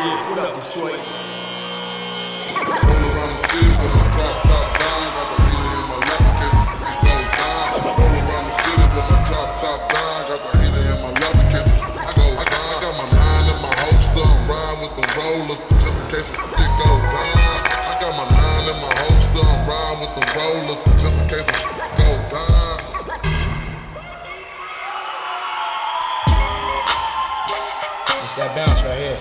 Yeah, what up, Detroit? Roll around the city with my drop top down, got the heater in my lap in case it goes down. Roll around the city with my drop top down, got the heater in my lap in case it goes down. I got my 9 in my holster, I'm riding with the rollers just in case it goes down. I got my 9 in my holster, I'm riding with the rollers just in case it goes down. It's that bounce right here.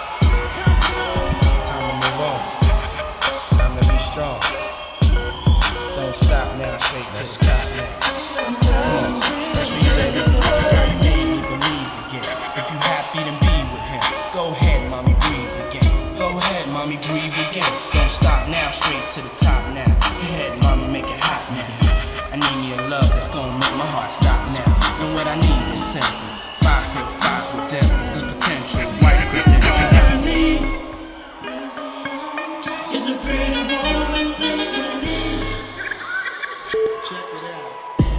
Time to move on. Time to be strong. Don't stop now, straight to the sky now. Come on, that's for you, baby. Girl, you made me believe again. If you happy, then be with him. Go ahead, mommy, breathe again. Go ahead, mommy, breathe again. Don't stop now, straight to the top now. Go ahead, mommy, make it hot now. I need me a love that's gonna make my heart stop now. And what I need is simple. 5'5" with devils, potential, white credentials. I need is a pretty woman next to me. Check it out.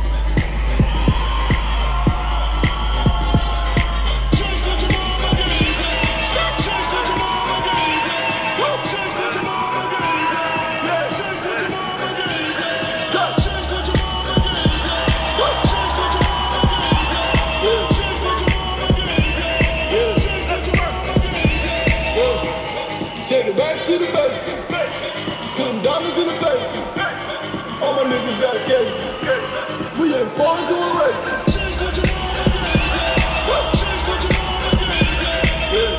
Change what your mama gave you. Change what your mama gave you. Change what your mama gave you. Change what your mama gave you. Change what your mama gave you. Change what your mama gave you. Change what your mama gave you. Change what your mama gave you. Take it back to the basics. Putting diamonds in the faces. All my niggas got cases. We ain't falling doing races. Change what your mama gave you. Change what your mama gave you.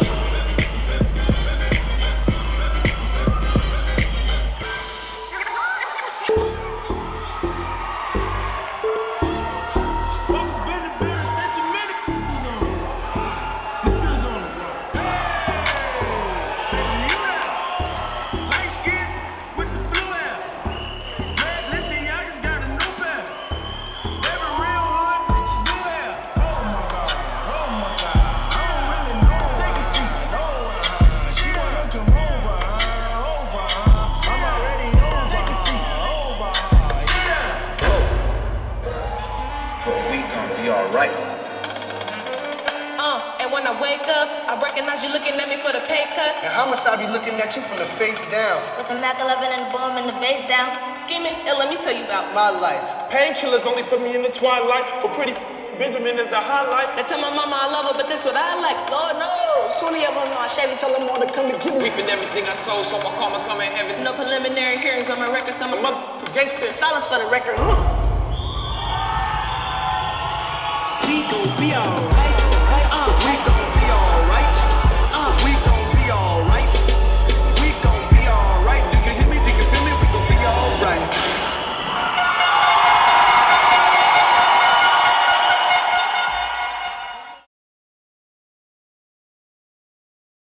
Welcome to the building, set your many niggas on the wall. Niggas on the wall. Hey, baby, you now. Light skin with the blue hair. Red listen, y'all just got a new pair. Every real hood, she do hair. Oh my God, oh my God. I don't really know. Take a seat. She wanna come over, I'm already over. Take a seat. Over, But we gonna be alright. And when I wake up, I recognize you looking at me for the pay cut. And how must I be looking at you from the face down? With the Mac 11 and the boom and the bass down. Scheming, and let me tell you about My life. Painkillers only put me in the twilight, but pretty Benjamin is the highlight. I tell my mama I love her, but this what I like. Lord knows. Soon he ever know I Chevy tell him all to come to get me. Reaping everything I sow, so my karma come in heaven. No preliminary hearings on my record, so I'm a Gangster. silence for the record. We gon' be alright.